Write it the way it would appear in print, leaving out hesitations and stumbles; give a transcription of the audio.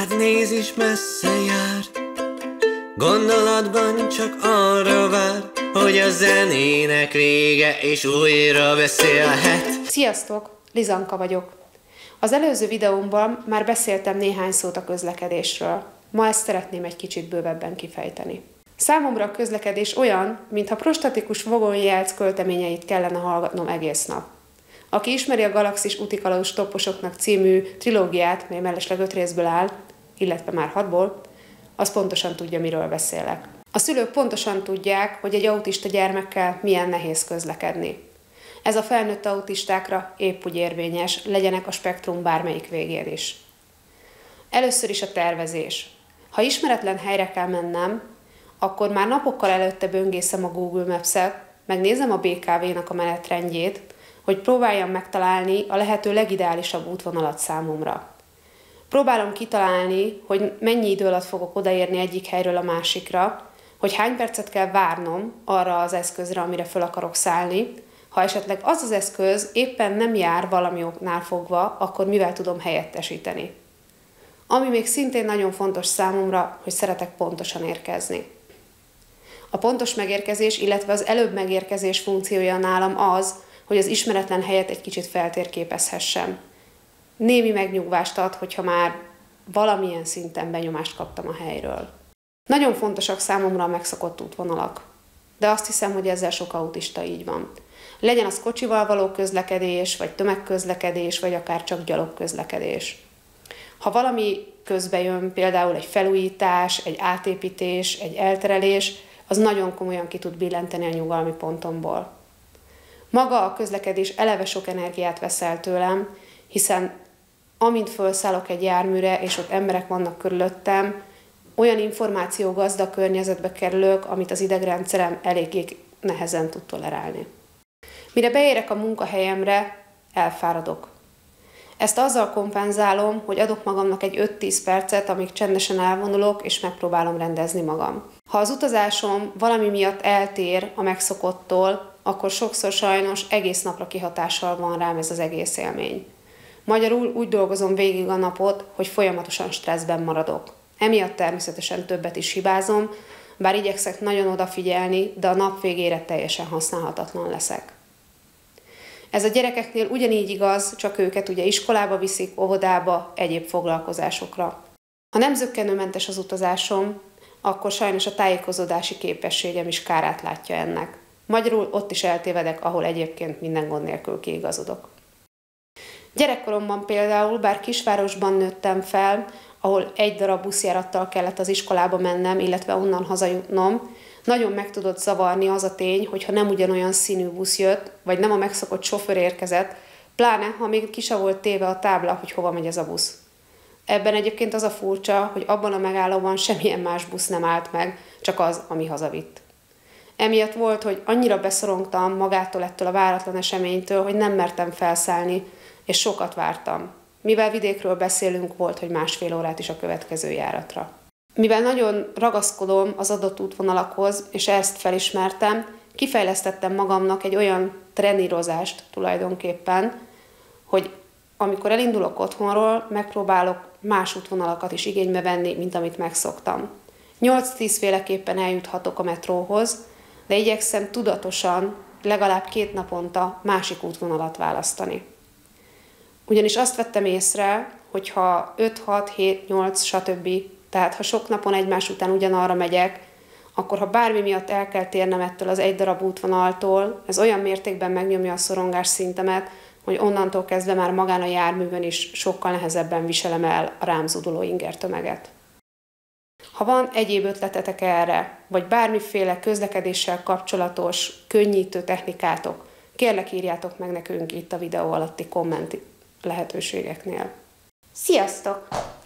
Hát nézz is, messze jár, gondolatban csak arra vár, hogy a zenének vége és újra beszélhet. Sziasztok! Lizanka vagyok. Az előző videómban már beszéltem néhány szót a közlekedésről. Ma ezt szeretném egy kicsit bővebben kifejteni. Számomra a közlekedés olyan, mintha prostatikus vagonjelc költeményeit kellene hallgatnom egész nap. Aki ismeri a Galaxis Utikalós Topposoknak című trilógiát, mely mellesleg 5 részből áll, illetve már 6-ból, az pontosan tudja, miről beszélek. A szülők pontosan tudják, hogy egy autista gyermekkel milyen nehéz közlekedni. Ez a felnőtt autistákra épp úgy érvényes, legyenek a spektrum bármelyik végén is. Először is a tervezés. Ha ismeretlen helyre kell mennem, akkor már napokkal előtte böngészem a Google Maps-et, megnézem a BKV-nak a menetrendjét, hogy próbáljam megtalálni a lehető legideálisabb útvonalat számomra. Próbálom kitalálni, hogy mennyi idő alatt fogok odaérni egyik helyről a másikra, hogy hány percet kell várnom arra az eszközre, amire föl akarok szállni. Ha esetleg az az eszköz éppen nem jár valami oknál fogva, akkor mivel tudom helyettesíteni. Ami még szintén nagyon fontos számomra, hogy szeretek pontosan érkezni. A pontos megérkezés, illetve az előbb megérkezés funkciója nálam az, hogy az ismeretlen helyet egy kicsit feltérképezhessem. Némi megnyugvást ad, hogyha már valamilyen szinten benyomást kaptam a helyről. Nagyon fontosak számomra a megszokott útvonalak, de azt hiszem, hogy ezzel sok autista így van. Legyen az kocsival való közlekedés, vagy tömegközlekedés, vagy akár csak gyalogközlekedés. Ha valami közbe jön, például egy felújítás, egy átépítés, egy elterelés, az nagyon komolyan ki tud billenteni a nyugalmi pontomból. Maga a közlekedés eleve sok energiát vesz el tőlem, hiszen amint felszállok egy járműre, és ott emberek vannak körülöttem, olyan információgazdag környezetbe kerülök, amit az idegrendszerem eléggé nehezen tud tolerálni. Mire beérek a munkahelyemre, elfáradok. Ezt azzal kompenzálom, hogy adok magamnak egy 5-10 percet, amíg csendesen elvonulok, és megpróbálom rendezni magam. Ha az utazásom valami miatt eltér a megszokottól, akkor sokszor sajnos egész napra kihatással van rám ez az egész élmény. Magyarul úgy dolgozom végig a napot, hogy folyamatosan stresszben maradok. Emiatt természetesen többet is hibázom, bár igyekszek nagyon odafigyelni, de a nap végére teljesen használhatatlan leszek. Ez a gyerekeknél ugyanígy igaz, csak őket ugye iskolába viszik, óvodába, egyéb foglalkozásokra. Ha nem zökkenőmentes az utazásom, akkor sajnos a tájékozódási képességem is kárát látja ennek. Magyarul ott is eltévedek, ahol egyébként minden gond nélkül kiigazodok. Gyerekkoromban például, bár kisvárosban nőttem fel, ahol egy darab buszjárattal kellett az iskolába mennem, illetve onnan hazajutnom, nagyon meg tudott zavarni az a tény, hogyha nem ugyanolyan színű busz jött, vagy nem a megszokott sofőr érkezett, pláne, ha még ki se volt téve a tábla, hogy hova megy ez a busz. Ebben egyébként az a furcsa, hogy abban a megállóban semmilyen más busz nem állt meg, csak az, ami hazavitt. Emiatt volt, hogy annyira beszorongtam magától ettől a váratlan eseménytől, hogy nem mertem felszállni, és sokat vártam. Mivel vidékről beszélünk, volt, hogy 1,5 órát is a következő járatra. Mivel nagyon ragaszkodom az adott útvonalakhoz, és ezt felismertem, kifejlesztettem magamnak egy olyan trenírozást tulajdonképpen, hogy amikor elindulok otthonról, megpróbálok más útvonalakat is igénybe venni, mint amit megszoktam. 8-10 féleképpen eljuthatok a metróhoz, de igyekszem tudatosan legalább 2 naponta másik útvonalat választani. Ugyanis azt vettem észre, hogy ha 5, 6, 7, 8, stb., tehát ha sok napon egymás után ugyanarra megyek, akkor ha bármi miatt el kell térnem ettől az egy darab útvonaltól, ez olyan mértékben megnyomja a szorongás szintemet, hogy onnantól kezdve már magán a járművön is sokkal nehezebben viselem el a rám zúduló ingertömeget. Ha van egyéb ötletetek erre, vagy bármiféle közlekedéssel kapcsolatos, könnyítő technikátok, kérlek írjátok meg nekünk itt a videó alatti komment lehetőségeknél. Sziasztok!